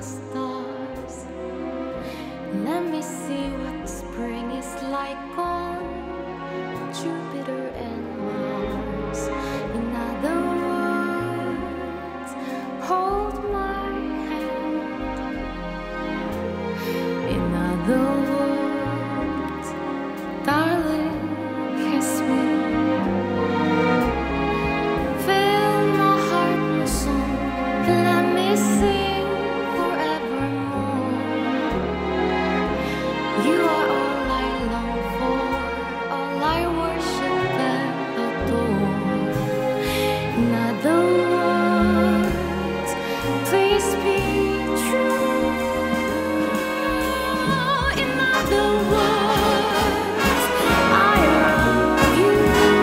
the stars. Let me see what spring is like on Jupiter and Mars. In other words, hold my hand. In other words, darling, kiss me. Fill my heart with song and let me sing forevermore. You are all I long for, all I worship and adore. In other words, please be true. In other words, I love you.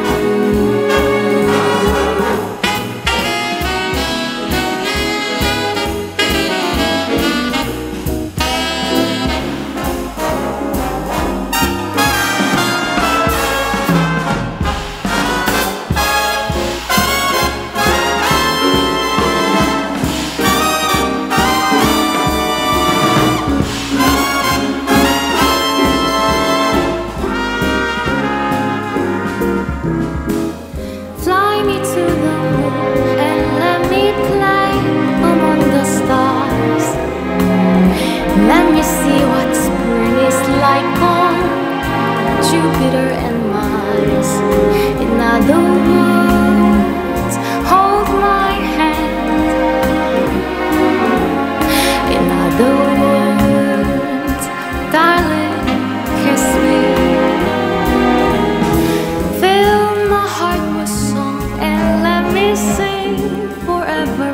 Fly me to the moon and let me play among the stars. Let me see what spring is like on Jupiter and Mars. In other words, hold my hand. In other words, darling, kiss me. Fill my heart with song and let me sing forever.